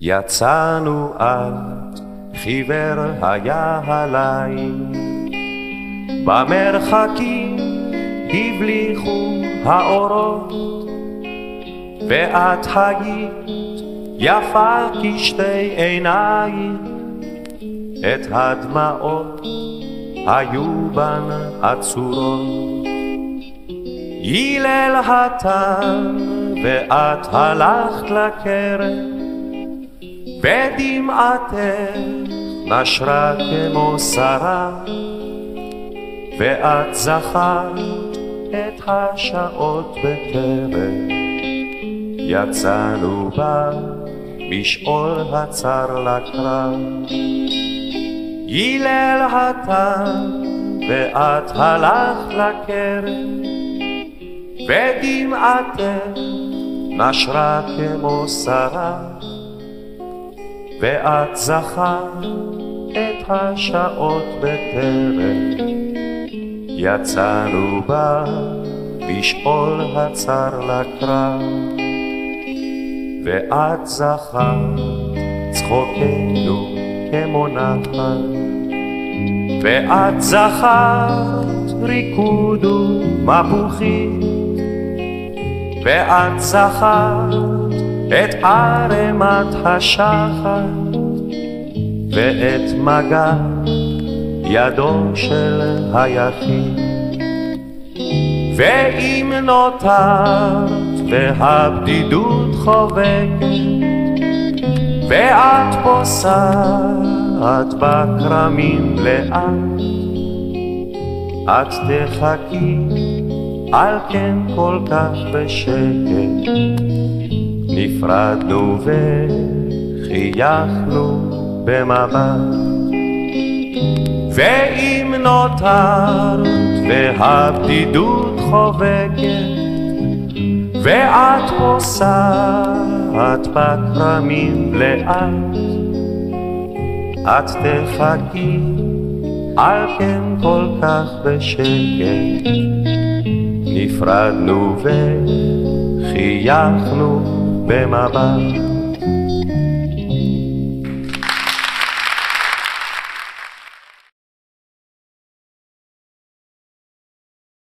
יצאנו עד חיוור היה הליל, במרחקים הבליחו האורות, ואת היית יפה כשתי עינייך, את הדמעות היו בן עצורות. הלל התן ואת הלכת לכרם, ודמעתך נשרה כמו שרה, ואת זכרת את השעות בטרם. יצאנו במשעול הצר לקרב, הלל התן ואת הלכת לכרם, ודמעתך נשרה כמו שרה, ואת זכרת את השעות בטרם. יצאנו במשעול הצר לקרב, ואת זכרת צחוקנו כמו נחל, ואת זכרת ריקוד ומפוחית, ואת זכרת את ערמת השחר, ואת מגע ידו של היחיד. ואם נותרת והבדידות חובקת, ואת פוסעת בכרמים לאט, את תחכי על כן כל כך בשקט. נפרדנו וחייכנו במבט, ואם נותרת והבדידות חובקת, ואת פוסעת בכרמים לאט, את תחכי על כן כל כך בשקט. נפרדנו וחייכנו במבט,